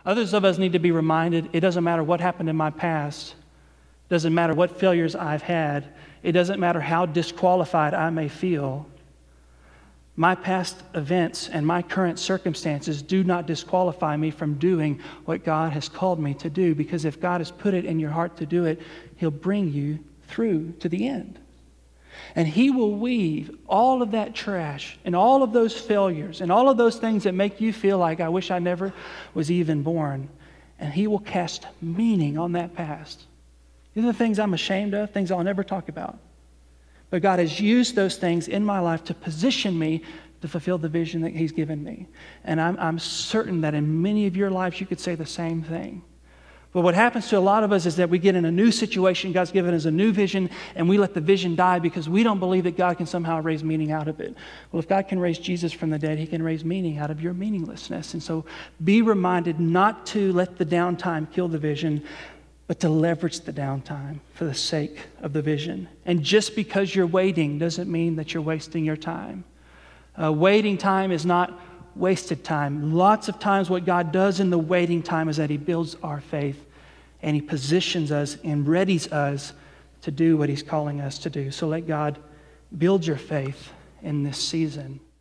Others of us need to be reminded it doesn't matter what happened in my past. It doesn't matter what failures I've had. It doesn't matter how disqualified I may feel. My past events and my current circumstances do not disqualify me from doing what God has called me to do, because if God has put it in your heart to do it, He'll bring you through to the end. And He will weave all of that trash and all of those failures and all of those things that make you feel like, I wish I never was even born. And He will cast meaning on that past. These are the things I'm ashamed of, things I'll never talk about. But God has used those things in my life to position me to fulfill the vision that He's given me. And I'm certain that in many of your lives you could say the same thing. But what happens to a lot of us is that we get in a new situation, God's given us a new vision, and we let the vision die because we don't believe that God can somehow raise meaning out of it. Well, if God can raise Jesus from the dead, He can raise meaning out of your meaninglessness. And so be reminded not to let the downtime kill the vision, but to leverage the downtime for the sake of the vision. And just because you're waiting doesn't mean that you're wasting your time. Waiting time is not wasted time. Lots of times what God does in the waiting time is that He builds our faith and He positions us and readies us to do what He's calling us to do. So let God build your faith in this season.